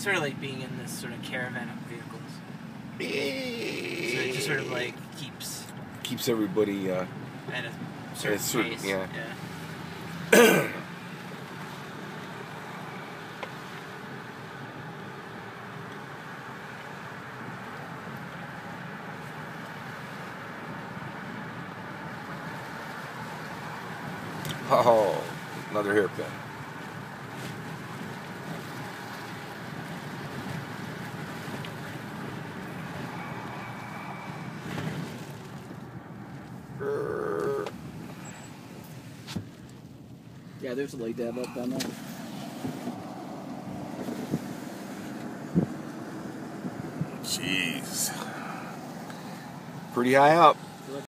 sort of like being in this sort of caravan of vehicles. So it just sort of like keeps everybody at a certain pace. Yeah. Oh, another hairpin. Yeah, there's a lake dab up down there. Jeez. Pretty high up.